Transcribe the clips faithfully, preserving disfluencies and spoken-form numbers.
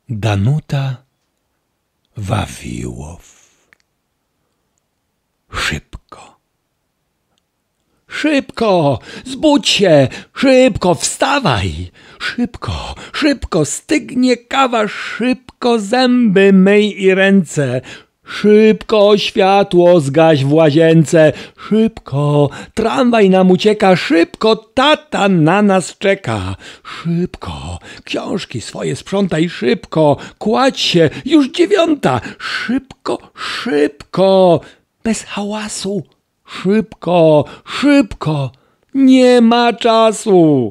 Danuta Wawiłow. Szybko, szybko, zbudź się, szybko, wstawaj, szybko, szybko, stygnie kawa, szybko, zęby myj i ręce, szybko, światło zgaś w łazience, szybko, tramwaj nam ucieka, szybko, tata na nas czeka, szybko, książki swoje sprzątaj, szybko, kładź się, już dziewiąta, szybko, szybko, bez hałasu, szybko, szybko, nie ma czasu.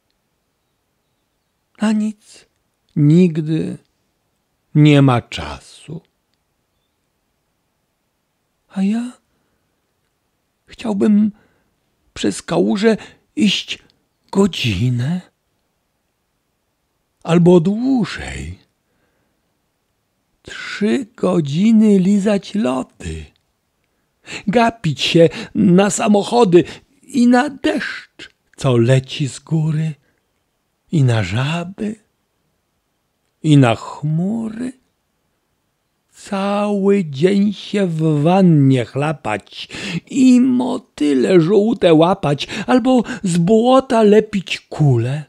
Na nic nigdy nie ma czasu. A ja chciałbym przez kałużę iść godzinę albo dłużej. Trzy godziny lizać lody, gapić się na samochody i na deszcz, co leci z góry, i na żaby, i na chmury. Cały dzień się w wannie chlapać i motyle żółte łapać, albo z błota lepić kule.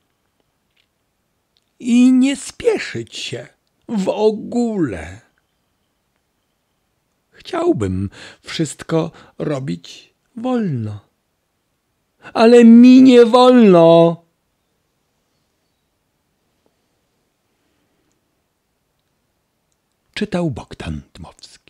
I nie spieszyć się w ogóle. Chciałbym wszystko robić wolno, ale mi nie wolno. Czytał Bogdan Dmowski.